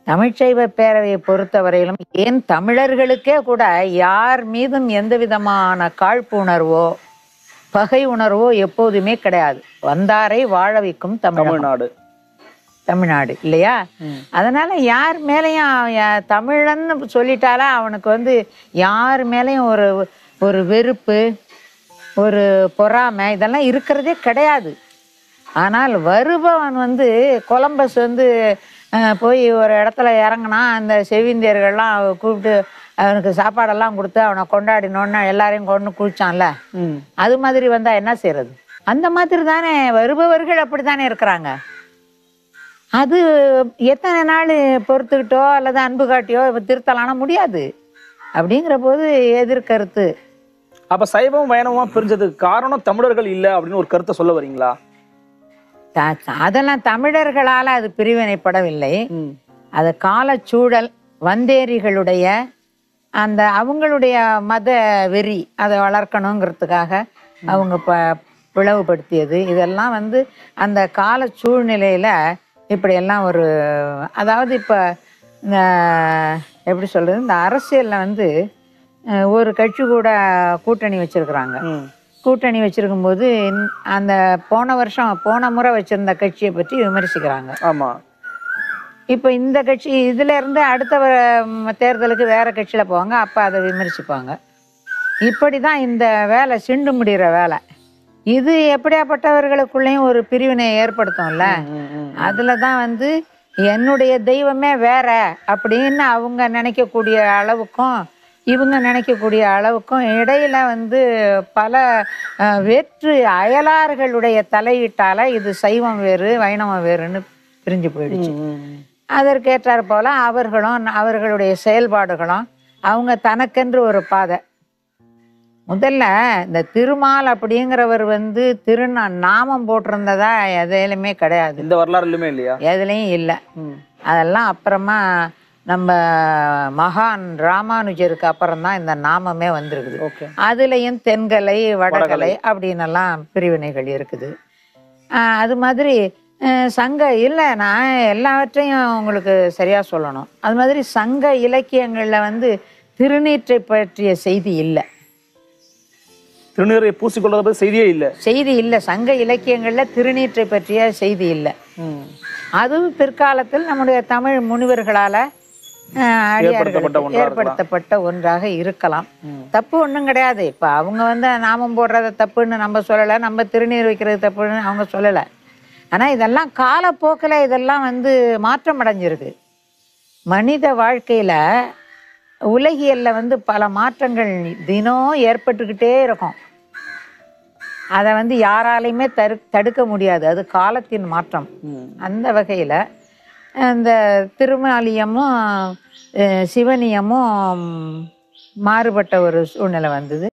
தமிழ்ச்சைவ பேரவையை பொறுத்தவரையிலும் ஏன் தமிழர்களுக்கே கூட யார் மீதும் எந்த விதமான காழ்ப்புணர்வோ பகை உணர்வோ எப்போதுமே கிடையாது. வந்தாரை வாழ வைக்கும் தமிழ்நாடு தமிழ்நாடு இல்லையா? அதனால யார் மேலேயும் தமிழன்னு சொல்லிட்டாலே அவனுக்கு யார் மேலேயும் ஒரு ஒரு வெறுப்பு ஒரு பொறாமை இதெல்லாம் இருக்கிறதே கிடையாது. ஆனால் வருபவன் கொலம்பஸ் போய் ஒரு இடத்துல இறங்கினா அந்த செவிந்தியர்கள்லாம் கூப்பிட்டு அவனுக்கு சாப்பாடெல்லாம் கொடுத்து அவனை கொண்டாடினோன்னு எல்லாரையும் கொண்டு குளிச்சான்ல, அது மாதிரி வந்தா என்ன செய்யறது? அந்த மாதிரி தானே வருபவர்கள் அப்படித்தானே இருக்கிறாங்க. அது எத்தனை நாள் பொறுத்துக்கிட்டோ அல்லது அன்பு காட்டியோ திருத்தலான முடியாது. அப்படிங்கிற போது எதிர்கருத்து. அப்ப சைவம் வைணவமா பிரிஞ்சதுக்கு காரணம் தமிழர்கள் இல்லை அப்படின்னு ஒரு கருத்தை சொல்ல வரீங்களா? அதெல்லாம் தமிழர்களால அது பிரிவினைப்படவில்லை. அது காலச்சூழல் வந்தேரிகளுடைய அந்த அவங்களுடைய மத வெறி அதை வளர்க்கணுங்கிறதுக்காக அவங்க பிளவுபடுத்தியது. இதெல்லாம் அந்த கால சூழ்நிலையில இப்படியெல்லாம் ஒரு அதாவது இப்போ இந்த எப்படி சொல்றது, இந்த அரசியலில் ஒரு கட்சி கூட கூட்டணி வச்சிருக்கிறாங்க. கூட்டணி வச்சிருக்கும்போது அந்த போன முறை வச்சிருந்த கட்சியை பற்றி விமர்சிக்கிறாங்க. ஆமா, இப்போ இந்த கட்சி இதுல இருந்து அடுத்த தேர்தலுக்கு வேற கட்சியில போவாங்க, அப்ப அதை விமர்சிப்பாங்க. இப்படிதான் இந்த வேலை சிண்டு முடிகிற வேலை. இது எப்படியாப்பட்டவர்களுக்குள்ளேயும் ஒரு பிரிவினை ஏற்படுத்தும்ல. அதுலதான் என்னுடைய தெய்வமே வேற அப்படின்னு அவங்க நினைக்கக்கூடிய அளவுக்கும் இவங்க நினைக்கக்கூடிய அளவுக்கும் இடையில பல வேற்று அயலார்களுடைய தலையீட்டால இது சைவம் வேறு வைணவம் வேறுன்னு பிரிஞ்சு போயிடுச்சு. அதற்கேற்றார் போல அவர்களுடைய செயல்பாடுகளும் அவங்க தனக்கென்று ஒரு பாதை. முதல்ல இந்த திருமால் அப்படிங்கிறவர் நாமம் போட்டிருந்ததா எதுலையுமே கிடையாது. இந்த வரலாறுலுமே இல்லையா? எதுலையும் இல்லை. அதெல்லாம் அப்புறமா நம்ம மகான் ராமானுஜருக்கு அப்புறம் தான் இந்த நாமமே வந்திருக்குது. அதுலயும் தென்கலை வடகலை அப்படின்னு எல்லாம் பிரிவினைகள் இருக்குது. அது மாதிரி சங்க இல்லை, நான் எல்லாவற்றையும் உங்களுக்கு சரியா சொல்லணும். அது மாதிரி சங்க இலக்கியங்கள்ல திருநீற்றை பற்றிய செய்தி இல்லை. திருநீரை பூசிக்கொள்வது செய்தி இல்லை. சங்க இலக்கியங்கள்ல திருநீற்றை பற்றிய செய்தி இல்லை. அதுவும் பிற்காலத்தில் நம்முடைய தமிழ் முனிவர்களால ஏற்படுத்தப்பட்ட ஒன்றாக இருக்கலாம். தப்பு ஒன்றும் கிடையாது. இப்ப அவங்க நாமம் போடுறத தப்புன்னு நம்ம சொல்லலை, நம்ம திருநீர் வைக்கிறது தப்புன்னு அவங்க சொல்லலை. ஆனா இதெல்லாம் காலப்போக்கில் இதெல்லாம் மாற்றம் அடைஞ்சிருக்கு. மனித வாழ்க்கையில உலகியல்ல பல மாற்றங்கள் தினம் ஏற்பட்டுக்கிட்டே இருக்கும். அதை யாராலையுமே தடுக்க முடியாது. அது காலத்தின் மாற்றம். அந்த வகையில இந்த திருமாலியமும் சிவனியமும் மாறுபட்ட ஒரு சூழ்நிலை வந்தது.